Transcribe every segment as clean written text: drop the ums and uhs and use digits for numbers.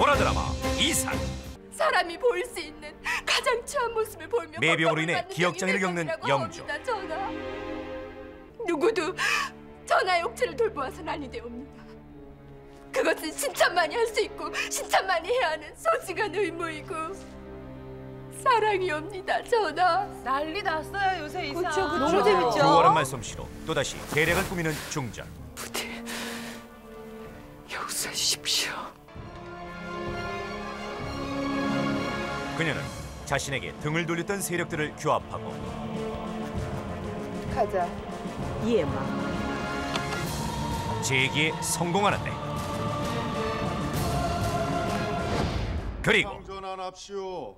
보라 드라마 이산. 사람이 보일 수 있는 가장 추한 모습을 보며 매병으로 인해 기억장애를 겪는 영조. 전하. 누구도 전하의 옥체를 돌보아서는 아니 되옵니다. 그것은 신참만이 할 수 있고 신참만이 해야 하는 소중한 의무이고 사랑이옵니다, 전하. 난리 났어요 요새 이사. 그쵸. 너무 재밌죠. 교활한 말솜씨로 또다시 대략을 꾸미는 중전. 부디 용서해 주십시오. 그녀는 자신에게 등을 돌렸던 세력들을 규합하고 가자. 예마. 재기에 성공하는데, 그리고 전환합시오.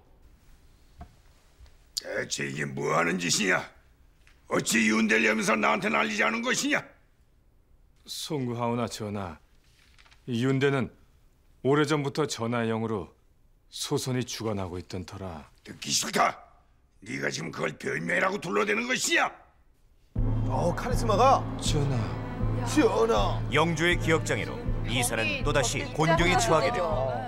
대체 이게 뭐하는 짓이냐? 어찌 윤대려면서 나한테 난리자는 것이냐? 송구하오나 전하, 이 윤대는 오래전부터 전하의 영으로 소손이 죽어나고 있던 터라. 듣기 싫다. 네가 지금 그걸 변명이라고 둘러대는 것이냐? 카리스마가 전하, 영조의 기억장애로 이산은 또다시 곤경에 처하게 되고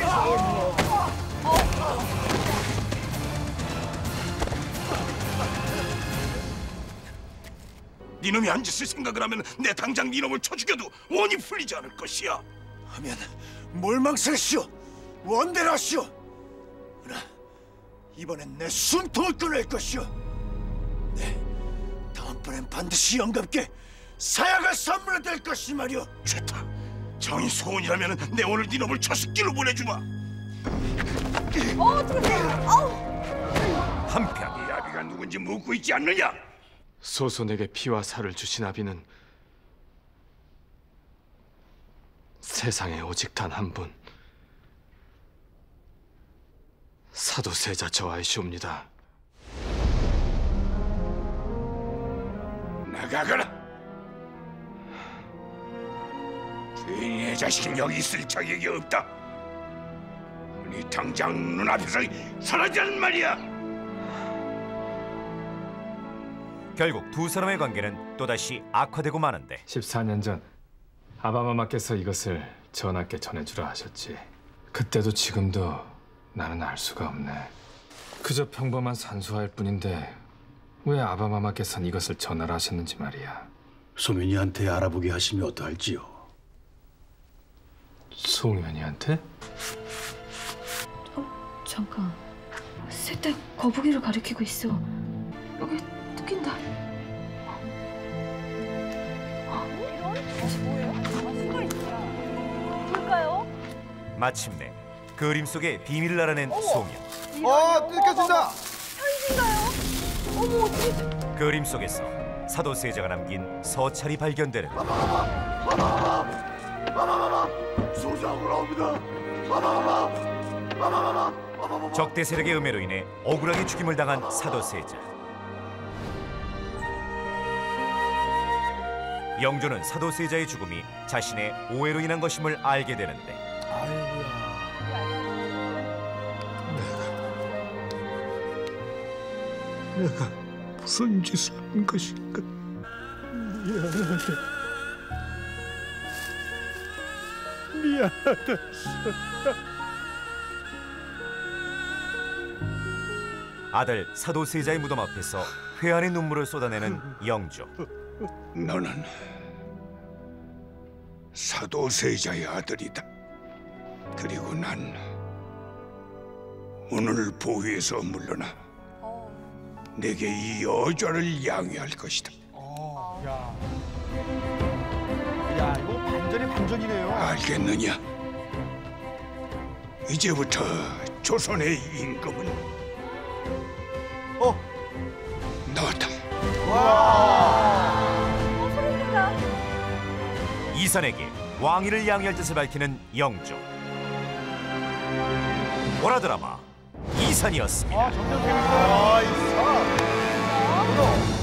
네놈이 한 짓을 생각을 하면 내 당장 네놈을 쳐 죽여도 원이 풀리지 않을 것이야. 하면 몰망설시오, 원대라시오. 그러나 이번엔 내 숨통을 끊을 것이오. 네, 다음번엔 반드시 영감께 사약을 선물해 될 것이 말이오. 좋다. 정인 소원이라면 내 오늘 네놈을 저승길로 보내주마. 한편 이 아비가 누군지 묻고 있지 않느냐? 소손에게 피와 살을 주신 아비는 세상에 오직 단 한 분, 사도세자 저하이시옵니다. 나가거라. 죄인의 자식은 여기 있을 자격이 없다. 네 당장 눈앞에서 사라지란 말이야. 결국 두 사람의 관계는 또다시 악화되고 마는데, 14년 전 아바마마께서 이것을 전하께 전해주라 하셨지. 그때도 지금도 나는 알 수가 없네. 그저 평범한 산수할 뿐인데 왜 아바마마께서는 이것을 전하라 하셨는지 말이야. 소민이한테 알아보게 하시면 어떠할지요? 송현이한테? 잠깐. 셋 다 거북이를 가리키고 있어. 여기 뜯긴다. 마침내 그림 속의 비밀을 알아낸 송현. 뜯겨진다. 그림 속에서 사도세자가 남긴 서찰이 발견되는 소장으로 옵니다. 적대 세력의 음해로 인해 억울하게 죽임을 당한 사도세자. 영조는 사도세자의 죽음이 자신의 오해로 인한 것임을 알게 되는데, 내가 무슨 짓을 한 것인가? 미안하다. 아들 사도세자의 무덤 앞에서 회한의 눈물을 쏟아내는 영조. 너는 사도세자의 아들이다. 그리고 난 오늘 보위에서 물러나 내게 이 여자를 양해할 것이다. 야, 이거 반전이 반전이네요. 알겠느냐? 이제부터 조선의 임금은 너다. 이산에게 왕위를 양해할 뜻을 밝히는 영조. 보라 드라마 이산이었습니다. 점점 재밌어요. 이산.